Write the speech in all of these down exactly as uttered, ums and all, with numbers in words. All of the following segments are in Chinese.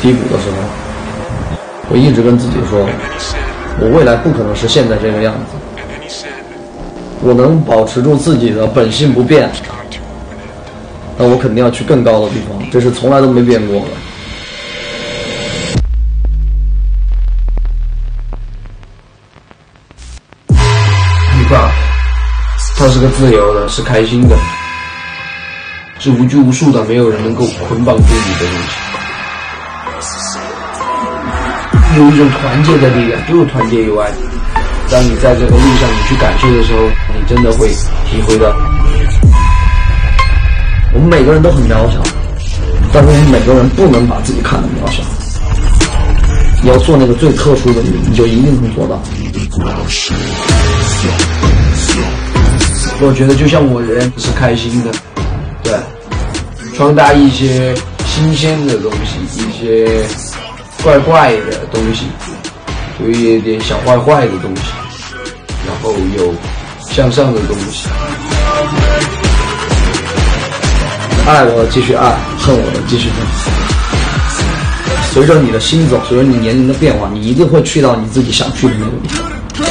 低谷的时候，我一直跟自己说，我未来不可能是现在这个样子。我能保持住自己的本性不变，那我肯定要去更高的地方，这是从来都没变过的。hiphop，它是个自由的，是开心的，是无拘无束的，没有人能够捆绑住你的东西。有一种团结的力量，就是团结友爱。当你在这个路上你去感受的时候，你真的会体会到，我们每个人都很渺小，但是我们每个人不能把自己看得渺小。你要做那个最特殊的你，你就一定能做到。我觉得就像我人是开心的，对，传达一些新鲜的东西，一些怪怪的东西，有一点小坏坏的东西，然后有向上的东西。爱我的继续爱，恨我的继续恨。随着你的心走，随着你年龄的变化，你一定会去到你自己想去的那个地方。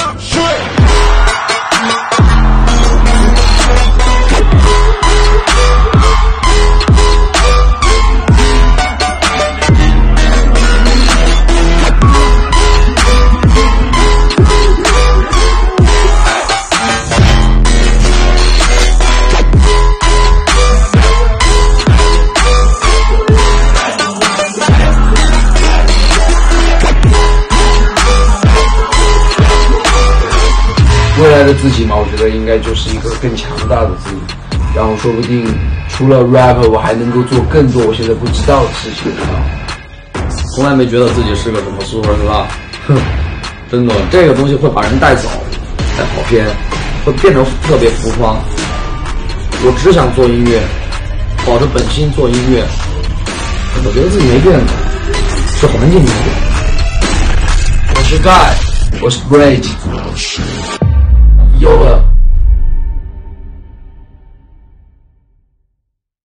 未来的自己嘛，我觉得应该就是一个更强大的自己，然后说不定除了 rap， 我还能够做更多我现在不知道的事情。从来没觉得自己是个什么 superstar， 哼，真的，这个东西会把人带走，带跑偏，会变得特别浮夸。我只想做音乐，保着本心做音乐。我觉得自己没变过，是环境没变。我是 Guy， 我是 Great。有了。